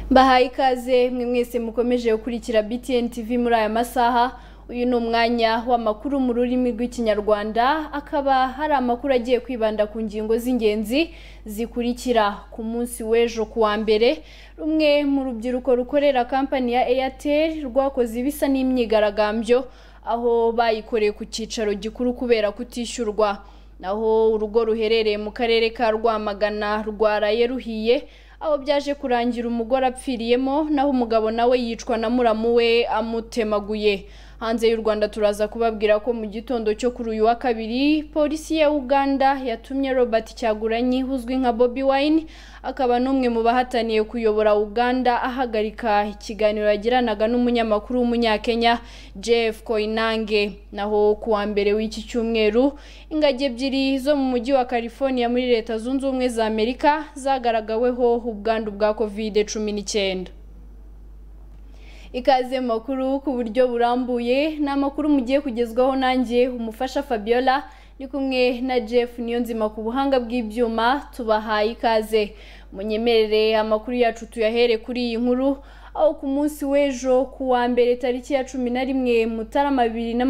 Bahaye ikaze mwe mwese mukomeje gukurikira BTN TV muri aya masaha. Uyu ni umwanya w'amakuru mu rurimi rw'ikinyarwanda, akaba hari amakuru agiye kwibanda ku ngingo z'ingenzi zikurikira. Ku munsi w'ejo kuwa mbere, rumwe mu rubyiruko rukorera kampani ya Airtel rwakoze ibisa n'imyigaragambyo, aho bayikoreye ku cyicaro gikuru kubera kutishyurwa. Naho urugo ruherereye mu karere ka Rwamagana rwaraye ruhiye, aho byaje kurangira umugore apfiriyemo, naho umugabo nawe yicwa na muramu we amutemaguye. Hanze y'u Rwanda turaza kubabwira ko mu gitondo cyo kuri uyu wa kabiri, polisi ya Uganda yatumye Robert Cyagulanyi uzwi nka Bobi Wine, akaba n'umwe mu bahataniye kuyobora Uganda, ahagarika ikiganiro yagiranaga n'umunyamakuru w'umunyakenya Jeff Koinange. Naho kuwa mbere w'iki cyumweru, ingagi ebyiri zo mu mujyi wa California muri Leta Zunze Ubumwe za Amerika zagaragaweho ubwandu bwa COVID-19. Ikaze makuru ku buryo burambuye, n'amakuru mugiye kugezwaho nanjye umufasha Fabiola, ni kumwe na Jeff Niyonzima ku buhanga bw'ibyuma. Tubahaye ikaze. Munyemerere amakuru yacu tuyahere kuri iyi nkuru, aho ku munsi w'ejo kuwa mbere tariki ya 11 Mutarama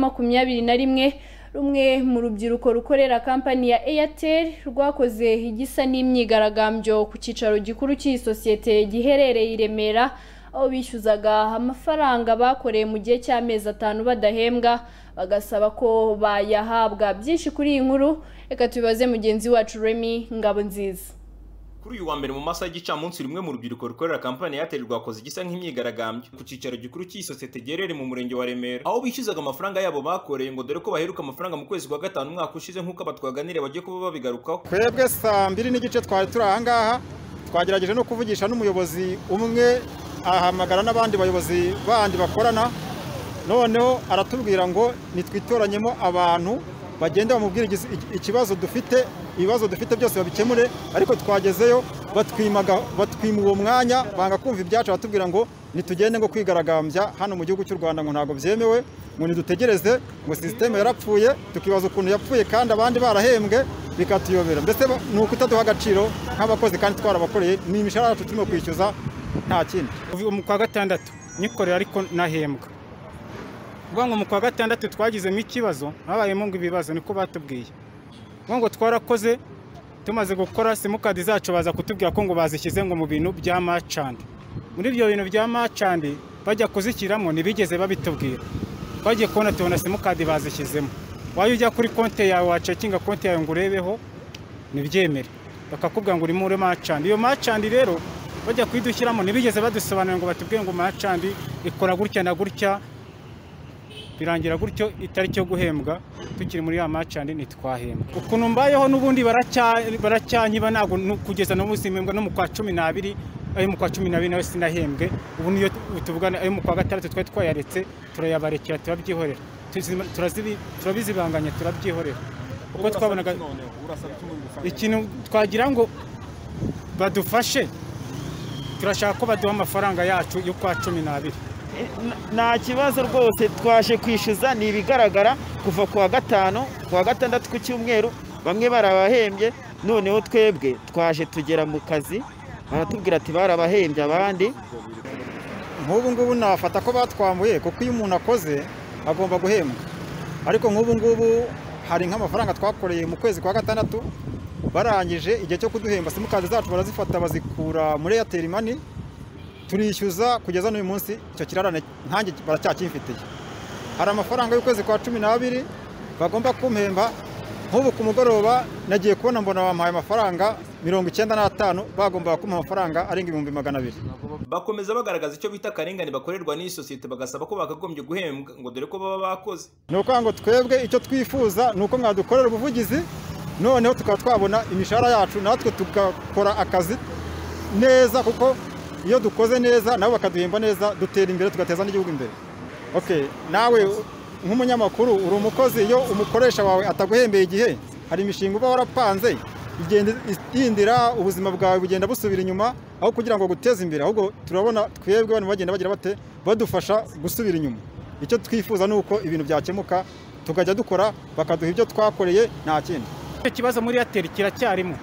2021, rumwe mu rubyiruko rukorera kampani ya Airtel rwakoze igisa n'imyigaragambyo ku cyicaro gikuru cy'iyi sosiyete giherereye i Remera, aho bishyuzaga amafaranga bakoreye mu gihe cy'amezi 5 badahembwa, bagasaba ko bayahabwa. Byinshi kuri iyi nkuru reka tubibaze mugenzi wacu Remy Ngabo nziza. Kuri uyu wa mbere mu masaha y'igicamunsi, rumwe mu rubyiruko rukorera kampani ya Airtel rwakoze igisa nk'imyigaragambyo ku cyicaro gikuru cy'isosiyete giherereye mu murenge wa Remera, aho bishyuzaga amafaranga yabo bakoreye, ngo dore ko baheruka amafaranga mu kwezi kwa gatanu umwaka ushize, nk'uko abatwaganire bagiye kuba babigarukaho. Twebwe saa 2:30 twari turi aha ngaha, twagerageje no kuvugisha n'umuyobozi umwe, ahamagara n'abandi bayobozi bandi bakorana, noneho aratubwira ngo nitwitoranyemo abantu bagenda bamubwira ikibazo dufite, ibibazo dufite byose babikemure. Ariko twagezeyo batwima uwo mwanya, banga kumva ibyacu, batubwira ngo nitugende ngo kwigaragambya hano mu gihugu cy'u Rwanda ngo ntago byemewe, ngo nidutegereze, ngo system yarapfuye. Tukibaza ukuntu yapfuye kandi abandi barahembwe, bikatuyobera. Mbese ni ukutaduha agaciro nk'abakozi kandi twarabakoreye, ni imishahara yacu turimo kwishyuza, nta kindi. Mu kwa gatandatu nikorera ariko nahembwa. Ngo mu kwa gatandatu twagizemo ikibazo, habayemo ngo ibibazo, niko batubwiye. Ngo twarakoze, tumaze gukora simukadi zacu baza kutubwira ko ngo bazishyize ngo mu bintu bya macandi. Muri ibyo bintu bya macandi bajya kuzikiramo ntibigeze babitubwira. Twagiye kubona tubona simukadi bazishyizemo. Wayo ujya kuri konti yawe wacekinga konti yawe ngo urebeho nibyemere, bakakubwira ngo uri muri macandi. Iyo macandi rero bajya kwidushyiramo ntibigeze badusobanurira ngo batubwire ngo macandi ikora gutya na gutya, birangira gutyo itariki yo guhembwa tukiri muri ya macandi nitwahembwa. Ukuntu mbayeho n'ubundi baracyanyiba, ntabwo kugeza no muzimembwa no mu kwa 12, ayo mu kwa 12 nawe sinahembwe. Ubu niyo tuvugana ayo mu kwa gatandatu twari twayaretse, turayabarekera, turabyihorera, turabizibanganya, turabyihorera. Ubwo twabonaga ikintu twagira ngo badufashe, turashaka ko baduha amafaranga yacu yo kwa 12. Nta kibazo rwose, twaje kwishyuza, ni ibigaragara kuva kuwa gatanu, kuwa gatandatu ku cyumweru bamwe barabahembye, noneho twebwe twaje tugera mu kazi baratubwira ati barabahembye abandi. Nk'ubu ngubu nafata ko batwambuye, kuko iyo umuntu akoze agomba guhembwa. Ariko nk'ubu ngubu hari nk'amafaranga twakoreye mu kwezi kwa gatandatu, barangije igihe cyo kuduhemba simukadi zacu barazifata bazikura muri Airtel Money, turishyuza kugeza n'uyu munsi. Icyo kirarane ntange baracyakimfitiye. Hari amafaranga y'ukwezi kwa 12 bagomba kumpemba. Nk'ubu ku mugoroba nagiye kubona mbona bampaye amafaranga 95, bagomba kumpa amafaranga arenga 200. Bakomeza bagaragaza icyo bita karengane bakorerwa n'iyi sosiyete, bagasaba ko bakagombye guhembwa, ngo dore ko baba bakoze. Nuko ngo twebwe icyo twifuza nuko mwadukorera ubuvugizi, noneho tukaba twabona imishahara yacu, natwe tugakora akazi neza, kuko iyo dukoze neza nabo bakaduhemba neza, dutera imbere, tugateza n'igihugu imbere. Okay, nawe nk'umunyamakuru uri umukozi, iyo umukoresha wawe ataguhembeye igihe, hari imishinga uba warapanze igenda indira, ubuzima bwawe bugenda busubira inyuma, aho kugira ngo guteze imbere, ahubwo turabona twebwe abantu bagenda bagira bate badufasha gusubira inyuma. Icyo twifuza nuko ibintu byakemuka, tukajya dukora, bakaduha ibyo twakoreye, nta kindi. Ikibazo muri Airtel kiracyarimo,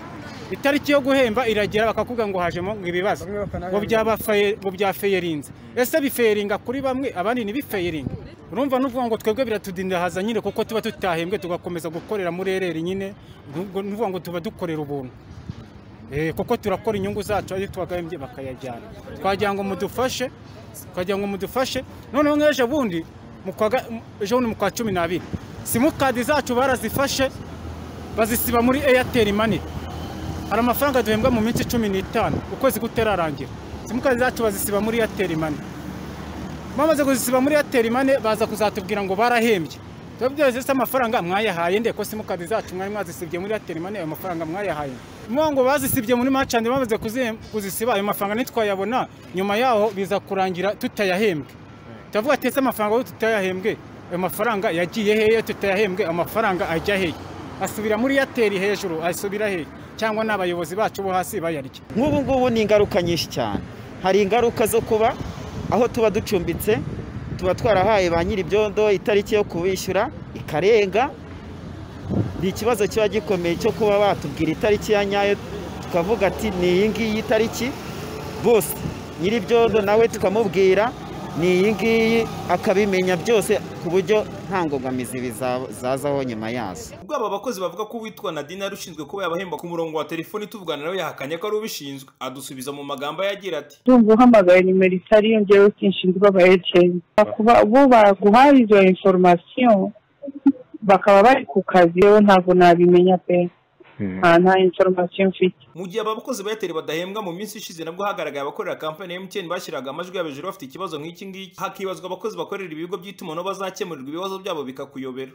itariki yo guhemba iragera bakakubwira ngo hajemo ibibazo ngo byafeyerinze. Ese bifeyeringa kuri bamwe abandi ntibifeyeringa. Urumva nuvuga ngo twebwe biratudindahaza nyine kuko tuba tutahembwe tugakomeza gukorera muri ereri nyine, nuvuga ngo tuba dukorera ubuntu. Kuko turakora inyungu zacu ari twagahembye bakayajyana. Twagira ngo mudufashe noneho ngeje bundi ejo ni mu kwa 12 simukadi zacu barazifashe bazisiba muri Airtel Money. Hari amafaranga duhembwa mu minsi 15 ukwezi kuterarangira. Simukadi zacu bazisiba muri Airtel Money. Bamaze kuzisiba muri Airtel Money baza kuzatubwira ngo barahembye. Tubyo se amafaranga mwayahaye nde ko simukadi zacu mwari mwazisibye muri Airtel Money ayo mafaranga mwayahaye. Ngo bazisibye muri macande bamaze kuzisiba ayo mafaranga nitwayabona nyuma yaho biza kurangira tutayahembwe. Tavuga ati ese amafaranga tutayahembwe ayo mafaranga yagiye hehe tutayahembwe amafaranga ajya hehe asubira muri Airtel hejuru asubira hehe cyangwa n'abayobozi bacu bo hasi bayarya. Nk'ubu ni ingaruka nyinshi cyane. Hari ingaruka zo kuba aho tuba ducumbitse tuba twarahaye ba nyiri ibyondo itariki yo kubishyura ikarenga. Ni ikibazo kiba gikomeye cyo kuba batubwira itariki ya nyayo tukavuga ati ni iyi ngiyi itariki bose nyiri ibyondo nawe tukamubwira ni iyi ngiyi akabimenya byose ku buryo nta ngogamizi bizazaho nyuma yazo. Ubwo aba bakozi bavuga ko witwa Nadine rushinzwe kuba yabahemba ku murongo wa telefoni tuvugana nawe yahakanye ko ari ubishinzwe. Adusubiza mu magambo yagira ati ndumva uhamagaye nimero itari yongeyeho sinshinzwe aba agent kuba bo baguhaye izo information bakaba bari ku kazi yo ntabwo nabimenya pe. Nta information mfite. Mu gihe abakozi ba Airtel badahembwa mu minsi ishize nabwo hagaragaye abakorera kampani ya MTN bashyiraga amajwi y'abejuru bafite ikibazo nk'iki ngiki hakibazwa abakozi bakorera ibigo by'itumanaho bazakemurirwa ibibazo byabo bikakuyobera.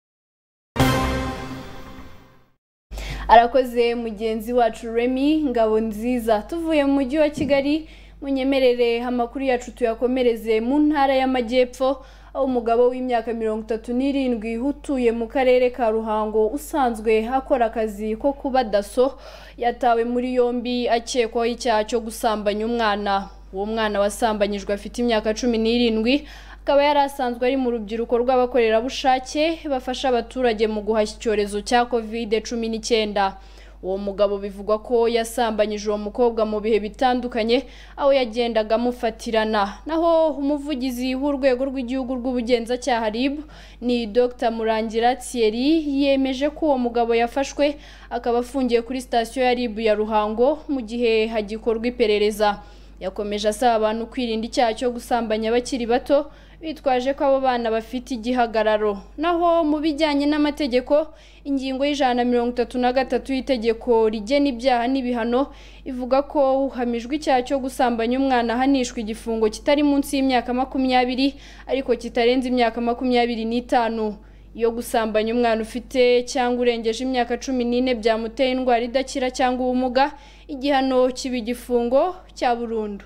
Arakoze mugenzi wacu Remy Ngabo nziza. Tuvuye mu mujyi wa Kigali munyemerere amakuru yacu tuyakomereze mu ntara y'Amajyepfo. Umugabo w'imyaka 37 utuye mu karere ka Ruhango usanzwe akora akazi ko kuba daso yatawe muri yombi akekwaho icyaha cyo gusambanya umwana. Uwo mwana wasambanyijwe afite imyaka 17 akaba yarasanzwe ari mu rubyiruko rw'abakorerabushake bafasha abaturage mu guhashya icyorezo cya COVID-19. Uwo mugabo bivugwa ko yasambanyije uwo mukobwa mu bihe bitandukanye aho yagendaga amufatirana. Naho umuvugizi w'urwego rw'igihugu rw'ubugenzacyaha RIB ni Dr Murangira Thierry yemeje ko uwo mugabo yafashwe akaba afungiye kuri sitasiyo ya RIB ya Ruhango mu gihe hagikorwa iperereza. Yakomeje asaba abantu kwirinda icyaha cyo gusambanya abakiri bato bitwaje ko abo bana bafite igihagararo. Naho mu bijyanye n'amategeko ingingo y'133 y'itegeko rigena ibyaha n'ibihano ivuga ko uhamijwe icyaha cyo gusambanya umwana hanishwa igifungo kitari munsi y'imyaka 20 ariko kitarenze imyaka 25. Iyo gusambanya umwana ufite cyangwa urengeje imyaka 14 byamuteye indwara idakira cyangwa ubumuga igihano kiba igifungo cya burundu.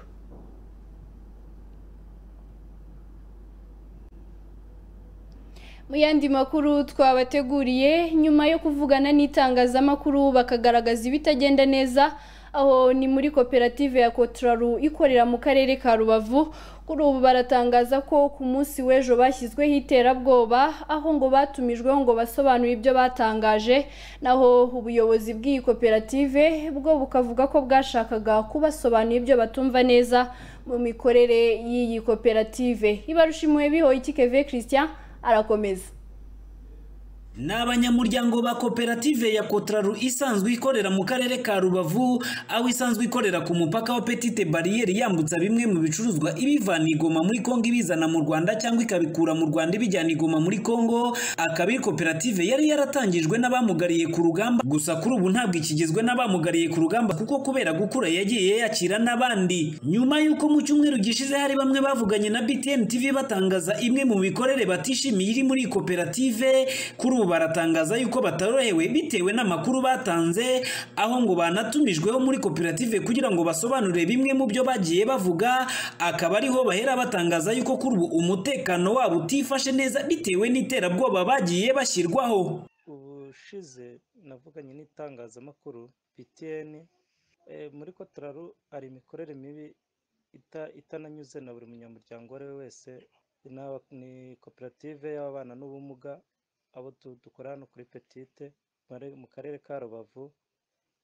Mu yandi makuru twabateguriye nyuma yo kuvugana n'itangazamakuru bakagaragaza ibitagenda neza aho ni muri koperative ya Kotraru ikorera mu karere ka Rubavu. Kuri ubu baratangaza ko ku munsi w'ejo bashyizweho iterabwoba aho ngo batumijweho ngo basobanure ibyo batangaje. Naho ubuyobozi bw'iyi koperative bwo bukavuga ko bwashakaga kubasobanura ibyo batumva neza mu mikorere y'iyi koperative. Ibarushimuye biho ikikeve Christian arakomeza. N'abanyamuryango ba koperative ya Kotraru isanzwe ikorera mu karere ka Rubavu aho isanzwe ikorera ku mupaka wa Petite Barriere yambutsa bimwe mu bicuruzwa ibivana Igoma muri Kongo ibizana mu Rwanda cyangwa ikabikura mu Rwanda ibijyana Igoma muri Kongo. Akaba koperative yari yaratangijwe n'abamugariye ku rugamba gusa kuri ubu ntabwo ikigezwe n'abamugariye ku rugamba kuko kubera gukura yagiye yakira n'abandi. Nyuma yuko mu cyumweru gishize hari bamwe bavuganye na BTN TV batangaza imwe mu bikorere batishimiye iri muri koperative, kuri ubu baratangaza yuko batorohewe bitewe n'amakuru batanze aho ngo banatumijweho muri koperative kugira ngo basobanure bimwe mu byo bagiye bavuga. Akaba ariho bahera batangaza yuko kuri ubu umutekano wabo utifashe neza bitewe n'iterabwoba bagiye bashyirwaho. Ubushize navuganye n'itangazamakuru BTN muri Kotraru hari imikorere mibi itananyuze na buri munyamuryango wese. Ni koperative y'abana n'ubumuga abo dukorana kuri Petite mu karere ka Rubavu.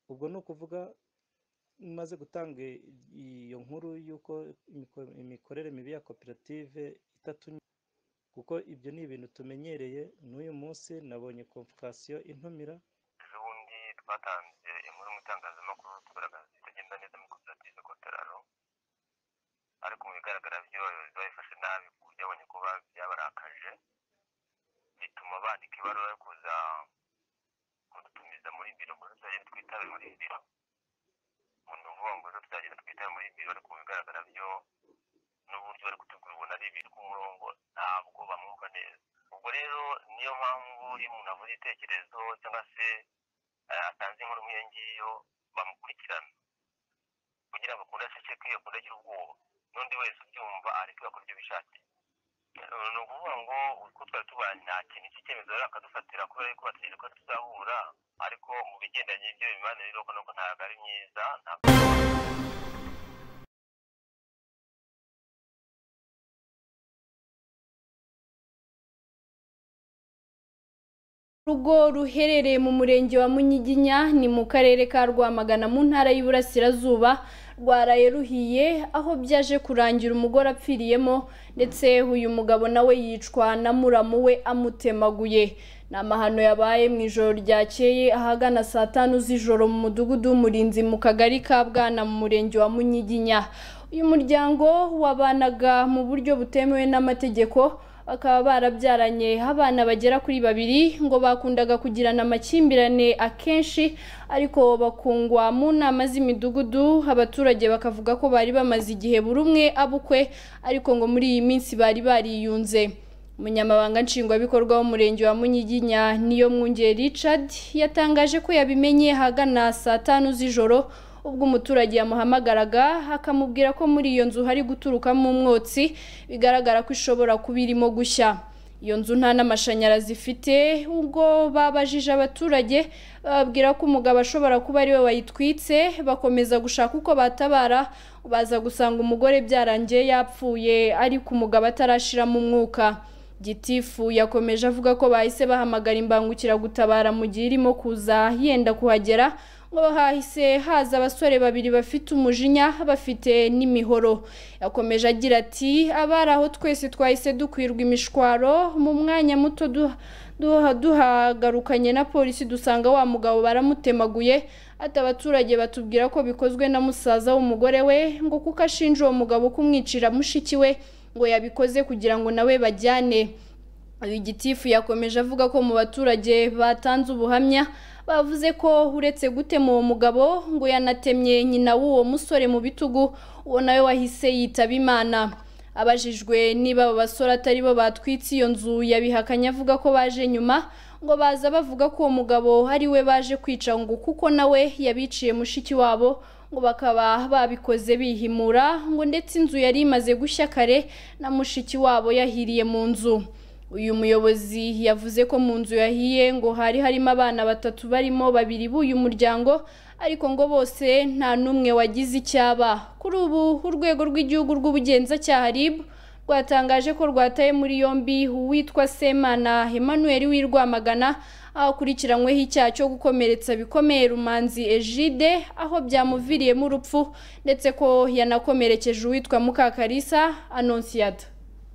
ubwo ni ukuvuga maze gutanga iyo nkuru y'uko imikorere mibi ya koperative itatu, kuko ibyo ni ibintu tumenyereye. N'uyu munsi nabonye konfokasiyo intumira. Ejobundi twatanze inkuru mu itangazamakuru tugaragaza itagenda neza muri koperative Kotararo, ariko mu bigaragara byo abayobozi babifashe nabi ku buryo babonye ko byabarakaje, bituma bandika ibaruwa yo kuza kudutumiza muri biro ngo tuzagende twitabe muri biro. Umuntu uvuga ngo tuzagenda twitabe muri biro, ariko mu bigaragara byo n'uburyo bari kutubwira ubona ari ibintu ku murongo ntabwo bamwumva neza. Ubwo rero niyo mpamvu iyo umuntu avuze ibitekerezo cyangwa se atanze inkuru nk'iyo ngiyo bamukurikirana kugira ngo akunde aceceke, akunde agire ubwoba, n'undi wese ubyumva areke bakora ibyo bishakiye. Ni ukuvuga ngo uko twari tubanye nta kintu cy'icyemezo rero akadufatira kubera yuko bategereje ko tuzahura, ariko mu bigendanye n'ibyo bibanire rero nuko ntabwo ari myiza. Urugo ruherereye mu murenge wa Munyiginya ni mu karere ka Rwamagana mu ntara y'Iburasirazuba rwaraye ruhiye, aho byaje kurangira umugore apfiriyemo ndetse uyu mugabo nawe yicwa na muramu we amutemaguye. Ni amahano yabaye mu ijoro ryakeye ahagana saa 5 z'ijoro mu mudugudu w'Umurinzi mu kagari ka Bwana mu murenge wa Munyiginya. Uyu muryango wabanaga mu buryo butemewe n'amategeko, bakaba barabyaranye abana bagera kuri 2, ngo bakundaga kugirana amakimbirane akenshi, ariko bakungwa mu nama z'imidugudu. Abaturage bakavuga ko bari bamaze igihe buri umwe abukwe, ariko ngo muri iyi minsi bari bariyunze. Umunyamabanga nshingwabikorwa w'umurenge wa Munyiginya niyo Mwungeri Richard yatangaje ko yabimenye hagana saa 5 z'ijoro, ubwo umuturage yamuhamagaraga akamubwira ko muri iyo nzu hari guturukamo umwotsi, bigaragara ko ishobora kuba irimo gushya. Iyo nzu nta n'amashanyarazi ifite, ubwo babajije abaturage bababwira ko umugabo ashobora kuba ari we wayitwitse. Bakomeza gushaka uko batabara, baza gusanga umugore byarangiye yapfuye ariko umugabo atarashiramo umwuka. Gitifu yakomeje avuga ko bahise bahamagara imbangukiragutabara mu gihe irimo kuza yenda kuhagera, ngo hahise haza abasore 2 bafite umujinya, bafite n'imihoro. Yakomeje agira ati abari aho twese twahise dukwirwa imishwaro, mu mwanya muto duhagarukanye na polisi dusanga wa mugabo baramutemaguye. Ati abaturage batubwira ko bikozwe na musaza w'umugore we, ngo kuko ashinja uwo mugabo kumwicira mushiki we, ngo yabikoze kugira ngo nawe bajyane. Uyu gitifu yakomeje avuga ko mu baturage batanze ubuhamya bavuze ko uretse gutema uwo mugabo, ngo yanatemye nyina w'uwo musore mu bitugu, uwo nawe wahise yitaba Imana. Abajijwe niba abo basore atari bo batwitse iyo nzu, yabihakanye avuga ko baje nyuma, ngo baza bavuga ko uwo mugabo ari we baje kwica, ngo kuko nawe yabiciye mushiki wabo, ngo bakaba babikoze bihimura, ngo ndetse inzu yari imaze gushya kare na mushiki wabo yahiriye mu nzu. Uyu muyobozi yavuze ko mu nzu yahiye ngo hari harimo abana 3 barimo 2 b'uyu muryango, ariko ngo bose nta n'umwe wagize icyaba. Kuri ubu urwego rw'igihugu rw'ubugenzacyaha RIB rwatangaje ko rwataye muri yombi uwitwa Semana Emmanuel w'Irwamagana, akurikiranyweho icyaha cyo gukomeretsa bikomeye Rumanzi Egide, aho byamuviriyemo urupfu, ndetse ko yanakomerekeje uwitwa Mukakarisa Annonciata.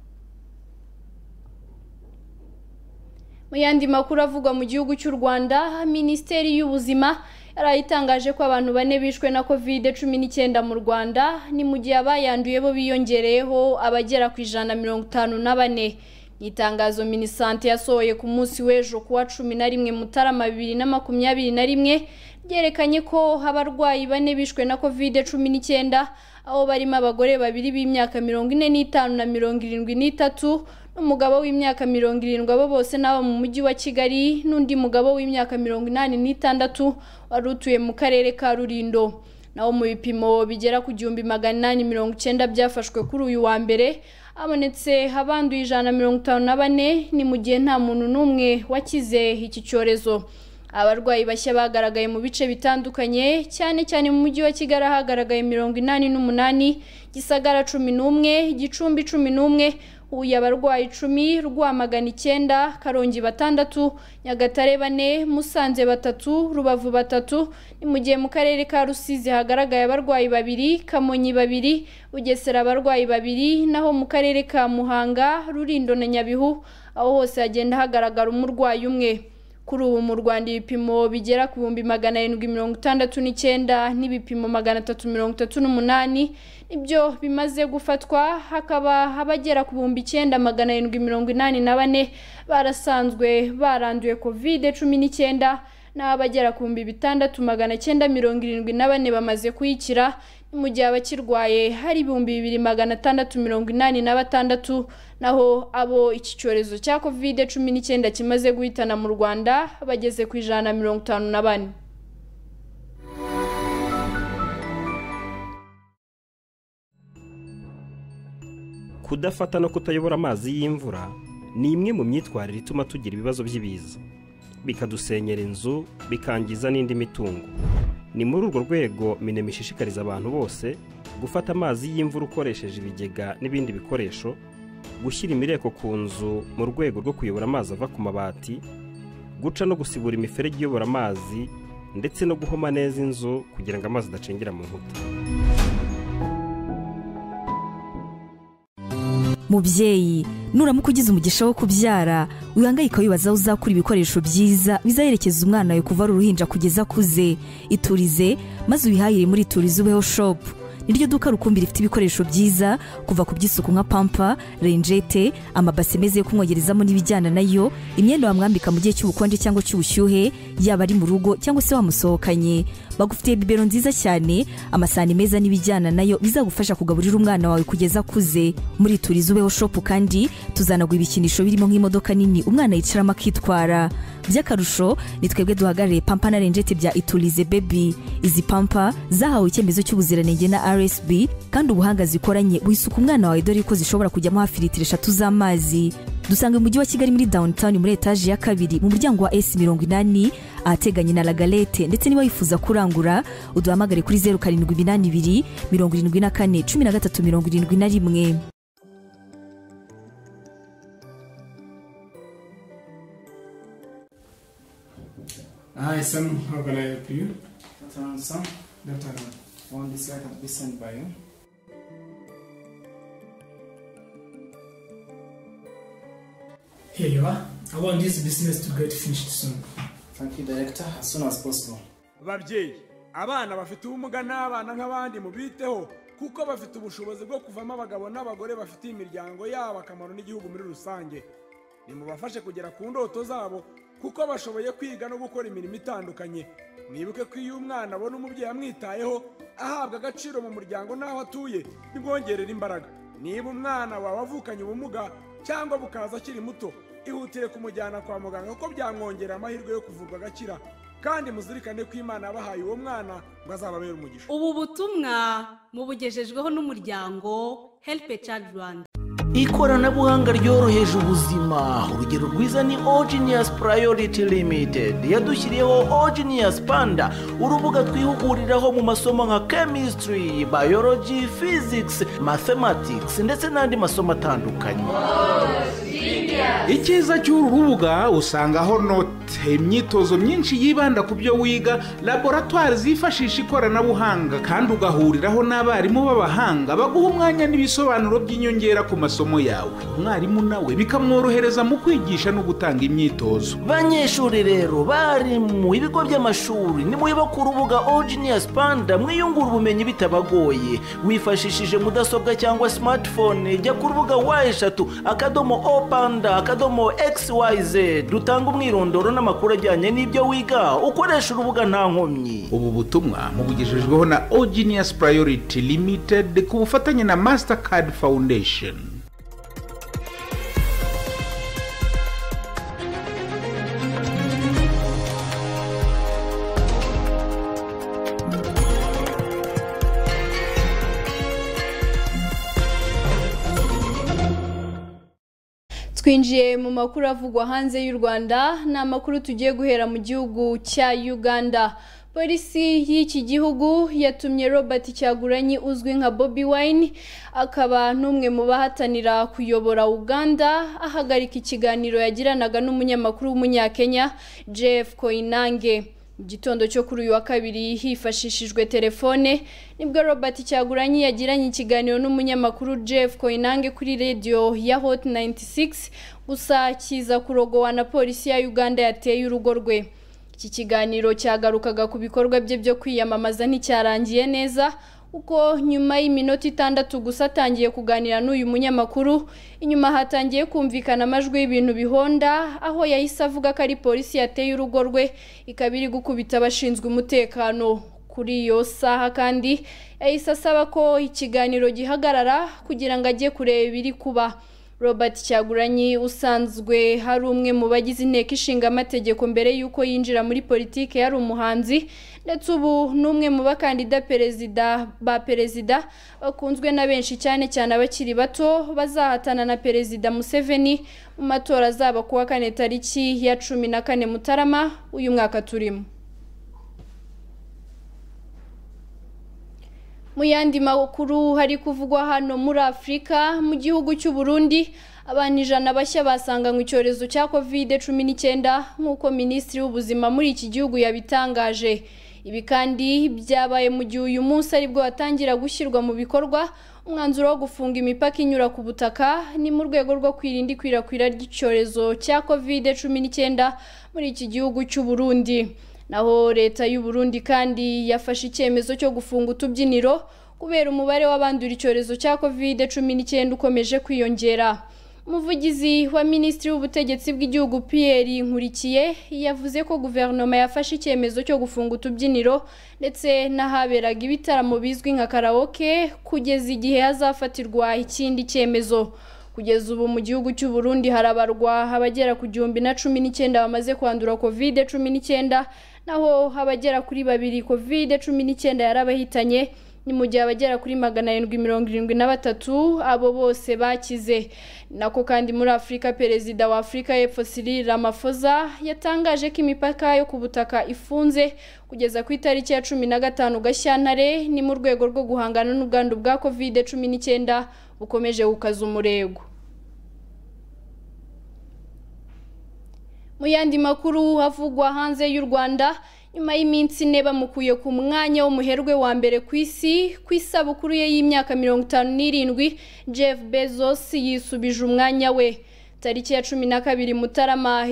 Mu yandi makuru avugwa mu gihugu cy'u Rwanda, Minisiteri y'Ubuzima yarayitangaje ko abantu 4 bishwe na COVID-19 mu Rwanda, ni mu gihe abayanduye bo biyongereyeho abagera ku 154. Itangazo Minisante yasohoye ku munsi w'ejo kuwa 11 Mutarama 2021 ryerekanye ko abarwayi 4 bishwe na COVID-19, aho barimo abagore 2 b'imyaka 45 na 73, n'umugabo w'imyaka 70, abo bose nabo mu mujyi wa Kigali, n'undi mugabo w'imyaka 86 wari utuye mu karere ka Rulindo. Naho mu bipimo bigera ku 1890 byafashwe kuri uyu wa mbere, abonetse abanduye 154, ni mu gihe nta muntu n'umwe wakize iki cyorezo. Abarwayi bashya bagaragaye mu bice bitandukanye, cyane cyane mu mujyi wa Kigali hagaragaye 88, Gisagara 11, Gicumbi 11, Huye abarwayi 10, Rwamagana 9, Karongi 6, Nyagatare 4, Musanze 3, Rubavu 3, ni mu gihe mu karere ka Rusizi hagaragaye abarwayi 2, Kamonyi 2, Bugesera abarwayi 2, naho mu karere ka Muhanga, Rulindo na Nyabihu aho hose hagenda hagaragara umurwayi umwe. Kuri ubu mu Rwanda ibipimo bigera ku 769 n'ibipimo 338 ibyo bimaze gufatwa, hakaba abagera ku 9784 barasanzwe baranduye COVID-19 n'abagera ku 6974 bamaze kuyikira, mu gihe abakirwaye hari 2686 naho abo iki cyorezo cya COVID-19 kimaze guhitana mu Rwanda bageze ku 154. Kudafata no kutayobora amazi y'imvura ni imwe mu myitwarire ituma tugira ibibazo by'ibiza, bikadusenyera inzu, bikangiza n'indi mitungo. Ni muri urwo rwego Minema ishishikariza abantu bose gufata amazi y'imvura ukoresheje ibigega n'ibindi bikoresho, gushyira imireko ku nzu mu rwego rwo kuyobora amazi ava ku mabati, guca no gusibura imiferege iyobora amazi, ndetse no guhoma neza inzu kugira ngo amazi adacengera mu nkuta. Mubyeyi, nuramuka ugize umugisha wo kubyara, wihangayika wibaza uzakura ibikoresho byiza bizaherekeza umwana wawe kuva ari uruhinja kugeza akuze. Iturize maze ubihahire muri Iturize Ubeho Shop. Niryo duka rukumbi rifite ibikoresho byiza kuva ku by'isuku nka pampa, renjete, amabase meze yo kumwogerezamo n'ibijyana nayo, imyenda wamwambika mu gihe cy'ubukonje cyangwa cy'ubushyuhe, yaba ari mu rugo cyangwa se wamusohokanye. Bagufitiye bibero nziza cyane, amasahani meza n'ibijyana nayo bizagufasha kugaburira umwana wawe kugeza akuze. Muri Iturize Ubeho Shop kandi tuzanagwa ibikinisho birimo nk'imodoka nini umwana yicaramo akitwara. By'akarusho ni twebwe duhagarariye pampa na renjete bya Iturize Baby. Izi pampa zahawe icyemezo cy'ubuziranenge na RSB kandi ubuhanga zikoranye buhisuka umwana wawe dore ko zishobora kujyamo hafi litiro 3 z'amazi. Dusanga mu mujyi wa Kigali muri downtown muri etage ya 2 mu muryango wa S80 ahateganye na La Galette, ndetse niba wifuza kurangura uduhamagare kuri 0782 74 1371. Hi, Sam. How can I help you? Sam, Dr. On this side can be sent by you. Here you are. I want this business to get finished soon. Thank you, Director. As soon as possible. Babyeyi, abana bafite ubumuga n'abana nk'abandi mubiteho kuko bafite ubushobozi bwo kuvamo abagabo n'abagore bafite imiryango yabo akamaro n'igihugu muri rusange. Nimubafashe kugera ku ndoto zabo kuko bashoboye kwiga no gukora imirimo itandukanye. Mwibuke ko iyo umwana abona umubyeyi amwitayeho ahabwa agaciro mu muryango n'aho atuye bimwongerera imbaraga. Niba umwana wawe avukanye ubumuga cyangwa bukaza akiri muto, ihutire kumujyana kwa muganga kuko byamwongera amahirwe yo kuvurwa agakira, kandi muzirikane ko Imana yabahaye uwo mwana ngo azababere umugisha. Ubu butumwa mubugejejweho n'umuryango Help a Child Rwanda. Ikoranabuhanga ryoroheje ubuzima. Urugero rwiza ni Genius Priority Limited yadushyiriyeho Genius Panda, urubuga twihuguriraho mu masomo nka chemistry, biology, physics, mathematics ndetse n'andi masomo atandukanye. Icyiza cy'uru rubuga usangaho note, imyitozo myinshi yibanda ku byo wiga, laboratoire zifashisha ikoranabuhanga, kandi ugahuriraho n'abarimu b'abahanga baguha umwanya n'ibisobanuro by'inyongera ku masomo yawe. Umwarimu nawe bikamworohereza mu kwigisha no gutanga imyitozo. Banyeshuri rero bari mu ibigo by'amashuri, nimuyiba ku rubuga Genius Panda mwiyungura ubumenyi bitabagoye. Wifashishije mudasobwa cyangwa smartphone, jya ku rubuga y@opanda.xyz dutanga umwirondoro n'amakuru ajyanye n'ibyo wiga, ukoresha urubuga nta nkomyi. Ubu butumwa mubugejejweho na Genius Priority Limited ku bufatanye na Mastercard Foundation. Twinjiye mu makuru avugwa hanze y'u Rwanda, na makuru tugiye guhera mu gihugu cya Uganda. polisi y'iki gihugu yatumye Robert Kyagulanyi uzwi nka Bobi Wine akaba n'umwe mu bahatanira kuyobora Uganda ahagarika ikiganiro yagiranaga n'umunyamakuru w'umunyakenya Jeff Koinange. Igitondo cyo kuri uyu wa kabiri hifashishijwe telefone nibwo Robert Kyagulanyi yagiranye ikiganiro n'umunyamakuru Jeff Koinange kuri radio ya Hot 96 gusa kiza kurogowa na polisi ya Uganda yateye urugo rwe. Iki kiganiro cyagarukaga ku bikorwa bye byo kwiyamamaza nticyarangiye neza uko nyuma y'iminota 6 gusa atangiye kuganira n'uyu munyamakuru inyuma hatangiye kumvikana amajwi y'ibintu bihonda aho yahise avuga ko ari polisi yateye urugo rwe ikabiri gukubita abashinzwe umutekano. Kuri iyo saha kandi yahise asaba ko ikiganiro gihagarara kugira ngo ajye kureba ibiri kuba. Robert Kyagulanyi usanzwe hari umwe mu bagize inteko ishinga amategeko mbere yuko yinjira muri politike yari umuhanzi ndetse ubu n'umwe mu bakandida perezida bakunzwe na benshi cyane abakiri bato bazahatana na perezida Museveni mu matora azaba kuwa 4 tariki ya 14 Mutarama uyu mwaka turimo. Mu yandi makuru hari kuvugwa hano muri Afrika mu gihugu cy'u Burundi abantu 100 bashya basanganywe icyorezo cya COVID-19 nk'uko minisitiri w'ubuzima muri iki gihugu yabitangaje. Ibi kandi byabaye mu gihe uyu munsi aribwo watangira gushyirwa mu bikorwa umwanzuro wo gufunga imipaka inyura ku butaka ni mu rwego rwo kwirinda ikwirakwira ry'icyorezo cya COVID-19 muri iki gihugu cy'u Burundi. Naho leta y'u Burundi kandi yafashe icyemezo cyo gufunga utubyiniro kubera umubare w'abandura icyorezo cya COVID-19 ukomeje kwiyongera. Umuvugizi wa Minisitiri w'Ubutegetsi bw'igihugu Pierre Nkurikiye yavuze ko guverinoma yafashe icyemezo cyo gufunga utubyiniro ndetse n'ahaberaga ibitaramo bizwi nka karaoke kugeza igihe hazafatirwa ikindi cyemezo. Kugeza ubu mu gihugu cy'u Burundi harabarwa abagera ku 1019 bamaze kwandura COVID-19 naho abagera kuri 2 COVID-19 yarabahitanye ni mu gihe abagera kuri 773 abo bose bakize. Nako kandi muri Afrika perezida wa Afrika y'Epfo Cyril Ramaphosa yatangaje ko imipaka yo ku butaka ifunze kugeza ku itariki ya 15 Gashyantare ni mu rwego rwo guhangana n'ubwandu bwa COVID-19 bukomeje gukaza umurego. Mu yandi makuru havugwa hanze y'u Rwanda nyuma y'iminsi 4 bamukuye ku mwanya w'umuherwe wa mbere ku isi ku isabukuru ye y'imyaka 57 Jeff Bezos yisubije umwanya we. Tariki ya 12 Mutarama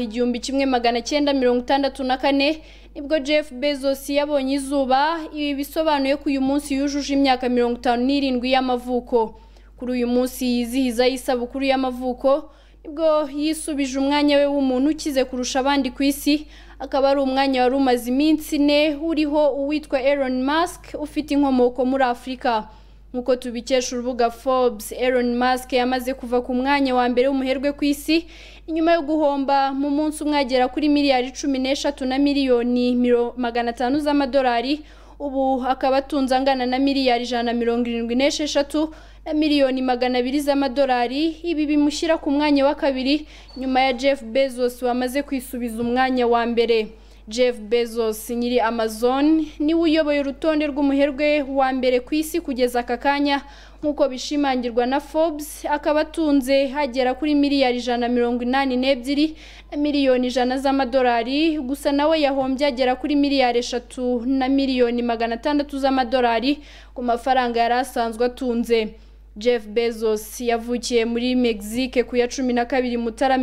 1964 nibwo Jeff Bezos yabonye izuba. Ibi bisobanuye ko uyu munsi yujuje imyaka 57 y'amavuko. Kuri uyu munsi yizihiza isabukuru y'amavuko nibwo yisubije umwanya we w'umuntu ukize kurusha abandi ku isi akaba ari umwanya wari umaze iminsi 4 uriho uwitwa Elon Musk ufite inkomoko muri Afrika. Nkuko tubikesha urubuga Forbes, Elon Musk yamaze kuva ku mwanya wa mbere w'umuherwe ku isi inyuma yo guhomba mu munsi umwagera kuri miliyari 13 na miliyoni 500 z'amadolari. Ubu akaba atunze angana na miliyari 176 na miliyoni 200 z'amadolari. Ibi bimushyira ku mwanya wa kabiri nyuma ya Jeff Bezos wamaze kwisubiza umwanya wa mbere. Jeff Bezos nyiri Amazon niwe uyoboye urutonde rw'umuherwe wa mbere ku isi kugeza aka kanya nkuko bishimangirwa na Forbes. Akaba atunze hagera kuri miliyari 182 na miliyoni 100 z'amadolari. Gusa nawe yahombye agera kuri miliyari 3 na miliyoni 600 z'amadolari ku mafaranga yari asanzwe atunze. Jeff Bezos yavukiye muri Mexique ku ya 12 Mutarama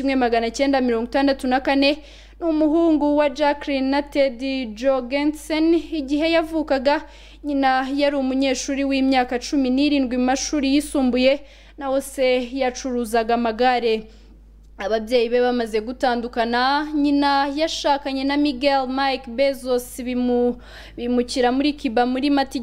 1964 n'umuhungu wa Jacqueline na Ted Jorgensen. Igihe yavukaga nyina yari umunyeshuri w'imyaka 17 mu mashuri yisumbuye naho se yacuruzaga amagare. Ababyeyi be bamaze gutandukana nyina yashakanye na Miguel Mike Bezos bimukira muri Cuba muri Mata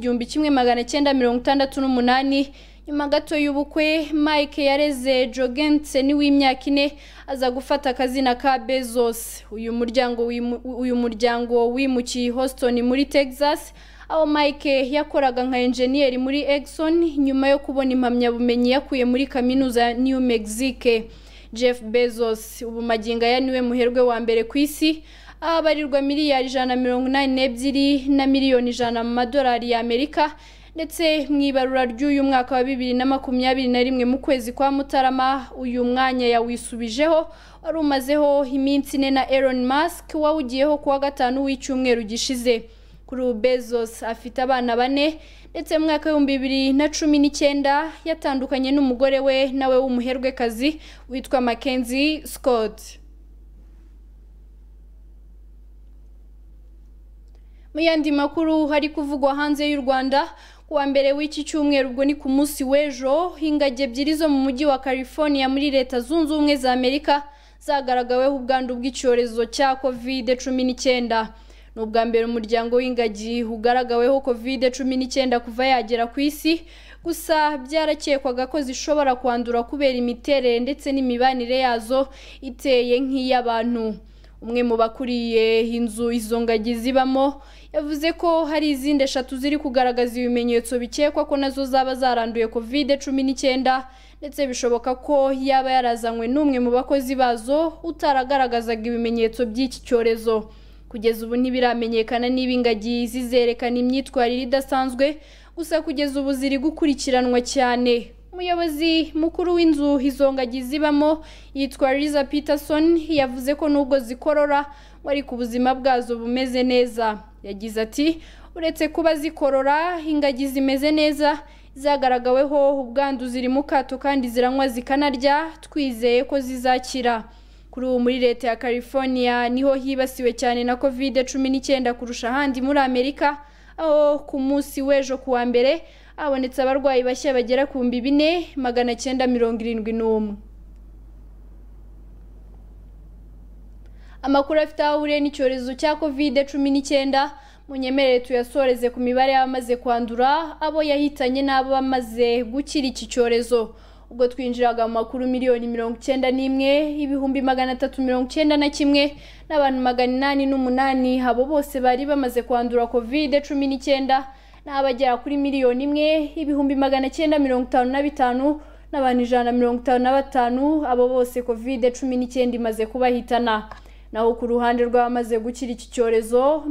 1968. Nyuma gato y'ubukwe Mike yareze Jorgensen w'imyaka 4 aza gufata akazina ka Bezos. Uyu muryango wimukiye Houston muri Texas aho Mike yakoraga nka engineer muri Exxon nyuma yo kubona impamyabumenyi yakuye muri kaminuza ya New Mexico. Jeff Bezos ubu magingo aya niwe muherwe wa mbere ku isi abarirwa miliyari 182 na miliyoni 100 mu madolari y'Amerika ndetse mu ibarura ry'uyu mwaka wa 2021 mu kwezi kwa Mutarama uyu mwanya yawisubijeho wari umazeho iminsi ine na Elon Musk wawugiyeho kuwa gatanu w'icyumweru gishize. Kuri Bezos afite abana 4 ndetse mu mwaka wa 2019 yatandukanye n'umugore we nawe w'umuherwekazi witwa Mackenzie Scott. Mu yandi makuru hari kuvugwa hanze y'u Rwanda kuwa mbere w'iki cyumweru ubwo ni ku munsi w'ejo ingagi ebyiri zo mu mujyi wa California muri Leta Zunze Ubumwe za Amerika zagaragaweho ubwandu bw'icyorezo cya COVID-19. N'ubwa mbere umuryango w'ingagi ugaragaweho COVID-19 kuva yagera ku isi, gusa byarakekwaga ko zishobora kwandura kubera imiterere ndetse n'imibanire yazo iteye nk'iy'abantu. Umwe mu bakuriye inzu izo ngagi zibamo yavuze ko hari izindi 3 ziri kugaragaza ibimenyetso bikekwa ko nazo zaba zaranduye COVID-19 ndetse bishoboka ko yaba yarazanywe n'umwe mu bakozi bazo utaragaragazaga ibimenyetso by'iki cyorezo. Kugeza ubu ntibiramenyekana niba ingagi zizerekana imyitwarire idasanzwe, gusa kugeza ubu ziri gukurikiranwa cyane. Umuyobozi mukuru w'inzu izo ngagi zibamo yitwa Liza Peterson yavuze ko nubwo zikorora wari ku buzima bwazo bumeze neza. Yagize ati uretse kuba zikorora ingagi zimeze neza, zagaragaweho ubwandu ziri mu kato kandi ziranywa zikanarya, twizeye ko zizakira. Kuri ubu muri leta ya California niho hibasiwe cyane na COVID-19 kurusha ahandi muri Amerika, aho ku munsi w'ejo kuwa mbere habonetse abarwayi bashya bagera ku 4,971. Amakuru afite ahuriye n'icyorezo cya COVID-19 munyemerere tuyasoreze ku mibare y'abamaze kwandura, abo yahitanye n'abo bamaze gukira iki cyorezo. Ubwo twinjiraga mu makuru 1,91,391 n'abantu 808 abo bose bari bamaze kwandura COVID-19 n'abagera kuri 1,955 n'abantu 155 abo bose COVID-19 imaze kubahitana. Naho ku ruhande rw'abamaze gukira iki cyorezo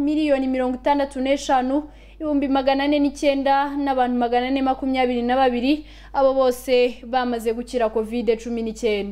1,65,409 n'abantu 422 abo bose bamaze gukira COVID-19.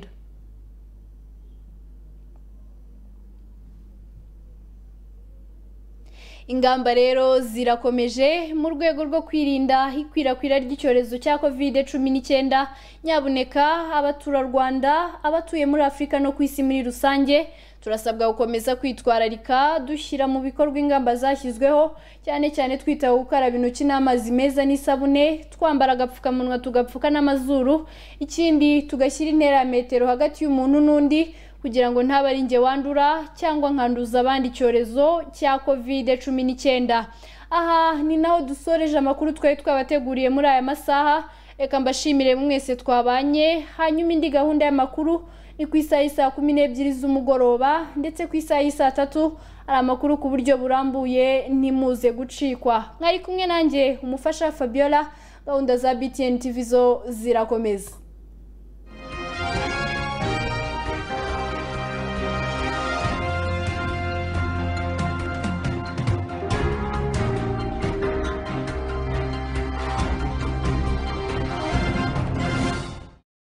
Ingamba rero zirakomeje mu rwego rwo kwirinda ikwirakwira ry'icyorezo cya COVID-19. Nyabuneka abatura Rwanda, abatuye muri Afrika no ku isi muri rusange turasabwa gukomeza kwitwararika dushyira mu bikorwa ingamba zashyizweho, cyane cyane twita gukaraba intoki n'amazi meza n'isabune, twambara agapfukamunwa tugapfuka n'amazuru, ikindi tugashyira intera ya metero hagati y'umuntu n'undi kugira ngo ntaba ari nge wandura cyangwa nkanduza abandi icyorezo cya COVID-19. Aha ni naho dusoreje amakuru twari twabateguriye muri aya masaha. Reka mbashimire mwese twabanye, hanyuma indi gahunda y'amakuru ni ku isaha y'isa 12 z'umugoroba ndetse ku isaha y'isa 3 ari amakuru ku buryo burambuye, ntimuze gucikwa. Mwari kumwe nanjye umufasha Fabiola, gahunda za BTN TV zo zirakomeza.